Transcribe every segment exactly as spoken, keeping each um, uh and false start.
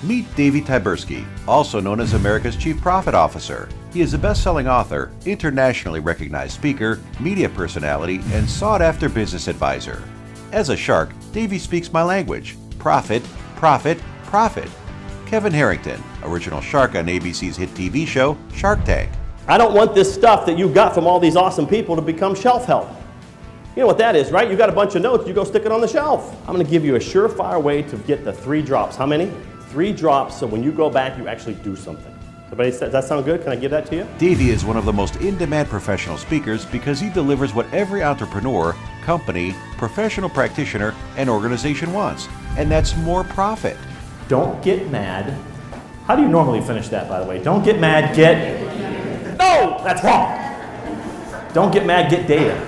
Meet Davey Tyberski, also known as America's Chief Profit Officer. He is a best-selling author, internationally recognized speaker, media personality, and sought-after business advisor. As a shark, Davey speaks my language. Profit, profit, profit. Kevin Harrington, original shark on A B C's hit T V show, Shark Tank. I don't want this stuff that you got from all these awesome people to become shelf help. You know what that is, right? You got a bunch of notes, you go stick it on the shelf. I'm gonna give you a surefire way to get the three drops. How many? Three drops, so when you go back, you actually do something. Everybody, does that sound good? Can I give that to you? Davey is one of the most in-demand professional speakers because he delivers what every entrepreneur, company, professional practitioner, and organization wants, and that's more profit. Don't get mad. How do you normally finish that, by the way? Don't get mad, get... No, that's wrong. Don't get mad, get data.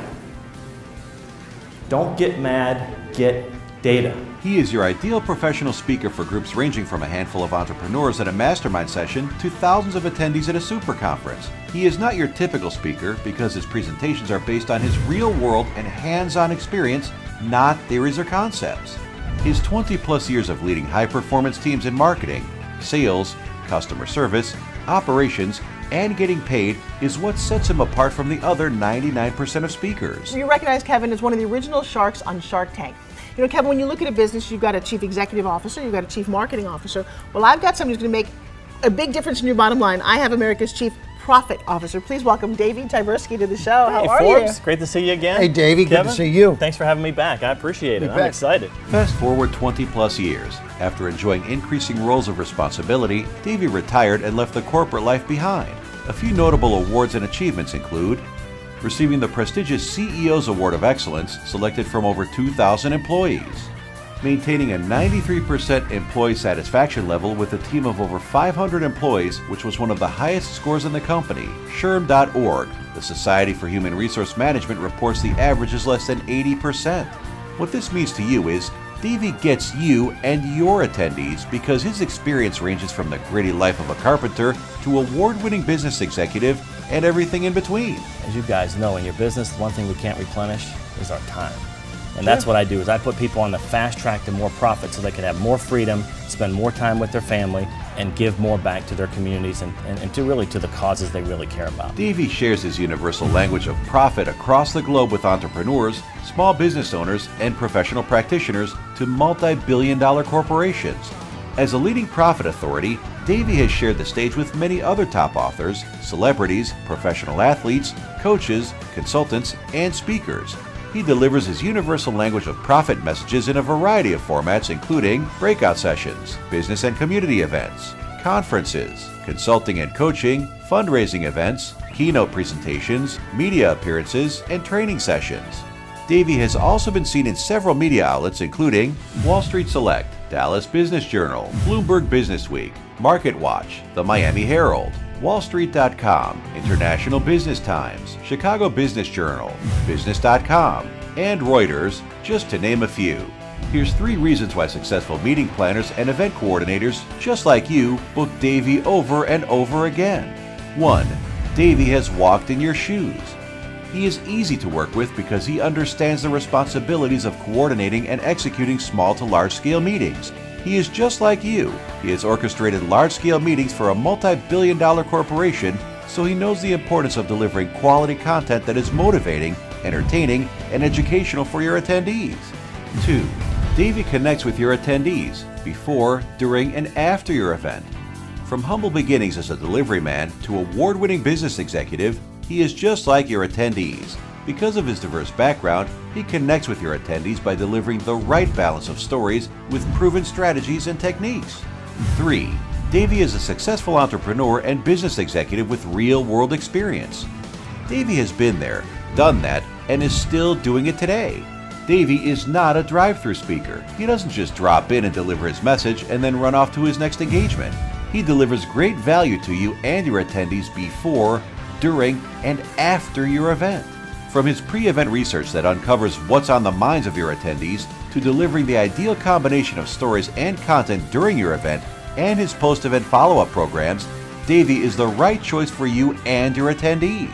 Don't get mad, get data. He is your ideal professional speaker for groups ranging from a handful of entrepreneurs at a mastermind session to thousands of attendees at a super conference. He is not your typical speaker because his presentations are based on his real-world and hands-on experience, not theories or concepts. His twenty plus years of leading high-performance teams in marketing, sales, customer service, operations, and getting paid is what sets him apart from the other ninety-nine percent of speakers. You recognize Kevin as one of the original sharks on Shark Tank. You know, Kevin, when you look at a business, you've got a chief executive officer, you've got a chief marketing officer. Well, I've got somebody who's going to make a big difference in your bottom line. I have America's chief profit officer. Please welcome Davey Tyberski to the show. How hey, are Forbes. you? Great to see you again. Hey, Davey, good to see you. Thanks for having me back. I appreciate it. You I'm bet. excited. Fast forward twenty plus years. After enjoying increasing roles of responsibility, Davey retired and left the corporate life behind. A few notable awards and achievements include receiving the prestigious C E O's Award of Excellence, selected from over two thousand employees, maintaining a ninety-three percent employee satisfaction level with a team of over five hundred employees, which was one of the highest scores in the company. S H R M dot org, the Society for Human Resource Management, reports the average is less than eighty percent. What this means to you is Davey gets you and your attendees because his experience ranges from the gritty life of a carpenter to award-winning business executive and everything in between. As you guys know, in your business, the one thing we can't replenish is our time. And that's what I do, is I put people on the fast track to more profit so they can have more freedom, spend more time with their family, and give more back to their communities and, and, and to really to the causes they really care about. Davey shares his universal language of profit across the globe with entrepreneurs, small business owners, and professional practitioners to multi-billion dollar corporations. As a leading profit authority, Davey has shared the stage with many other top authors, celebrities, professional athletes, coaches, consultants, and speakers. He delivers his universal language of profit messages in a variety of formats, including breakout sessions, business and community events, conferences, consulting and coaching, fundraising events, keynote presentations, media appearances, and training sessions. Davey has also been seen in several media outlets, including Wall Street Select, Dallas Business Journal, Bloomberg Business Week, Market Watch, the Miami Herald, Wall Street dot com, International Business Times, Chicago Business Journal, Business dot com, and Reuters, just to name a few. Here's three reasons why successful meeting planners and event coordinators, just like you, book Davey over and over again. One, Davey has walked in your shoes. He is easy to work with because he understands the responsibilities of coordinating and executing small to large scale meetings. He is just like you. He has orchestrated large-scale meetings for a multi-billion dollar corporation, so he knows the importance of delivering quality content that is motivating, entertaining, and educational for your attendees. Two, Davey connects with your attendees before, during, and after your event. From humble beginnings as a delivery man to award-winning business executive, he is just like your attendees. Because of his diverse background, he connects with your attendees by delivering the right balance of stories with proven strategies and techniques. Three, Davey is a successful entrepreneur and business executive with real-world experience. Davey has been there, done that, and is still doing it today. Davey is not a drive-through speaker. He doesn't just drop in and deliver his message and then run off to his next engagement. He delivers great value to you and your attendees before, during, and after your event. From his pre-event research that uncovers what's on the minds of your attendees to delivering the ideal combination of stories and content during your event and his post-event follow-up programs, Davey is the right choice for you and your attendees.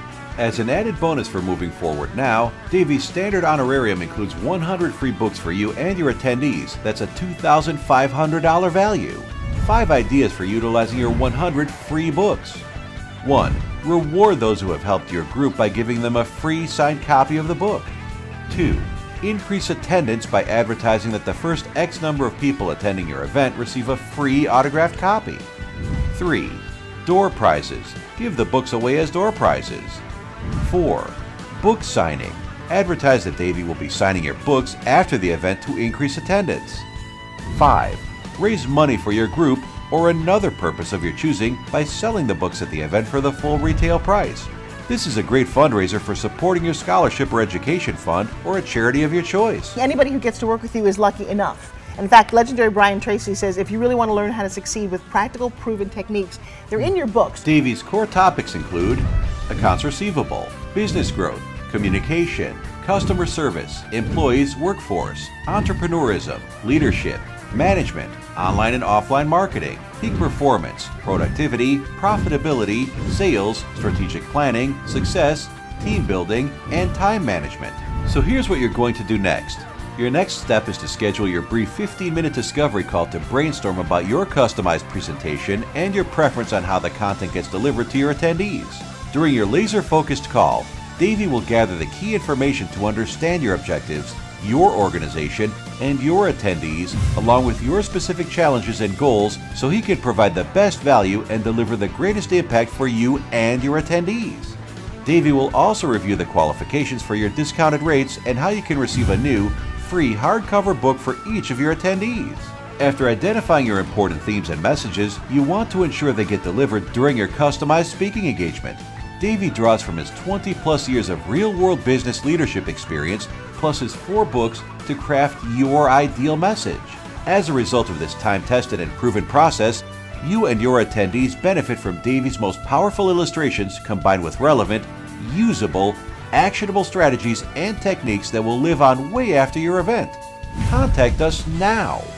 As an added bonus for moving forward now, Davey's standard honorarium includes one hundred free books for you and your attendees. That's a two thousand five hundred dollar value. five ideas for utilizing your one hundred free books. one. Reward those who have helped your group by giving them a free signed copy of the book. two. Increase attendance by advertising that the first X number of people attending your event receive a free autographed copy. three. Door prizes. Give the books away as door prizes. four. Book signing. Advertise that Davey will be signing your books after the event to increase attendance. five. Raise money for your group or another purpose of your choosing by selling the books at the event for the full retail price. This is a great fundraiser for supporting your scholarship or education fund or a charity of your choice. Anybody who gets to work with you is lucky enough. In fact, legendary Brian Tracy says if you really want to learn how to succeed with practical, proven techniques, they're in your books. Davey's core topics include accounts receivable, business growth, communication, customer service, employees workforce, entrepreneurism, leadership, management, online and offline marketing, peak performance, productivity, profitability, sales, strategic planning, success, team building, and time management. So here's what you're going to do next. Your next step is to schedule your brief fifteen minute discovery call to brainstorm about your customized presentation and your preference on how the content gets delivered to your attendees. During your laser-focused call, Davey will gather the key information to understand your objectives, your organization, and your attendees, along with your specific challenges and goals, so he can provide the best value and deliver the greatest impact for you and your attendees. Davey will also review the qualifications for your discounted rates and how you can receive a new, free hardcover book for each of your attendees. After identifying your important themes and messages, you want to ensure they get delivered during your customized speaking engagement. Davey draws from his twenty plus years of real-world business leadership experience, plus his four books, to craft your ideal message. As a result of this time-tested and proven process, you and your attendees benefit from Davey's most powerful illustrations combined with relevant, usable, actionable strategies and techniques that will live on way after your event. Contact us now.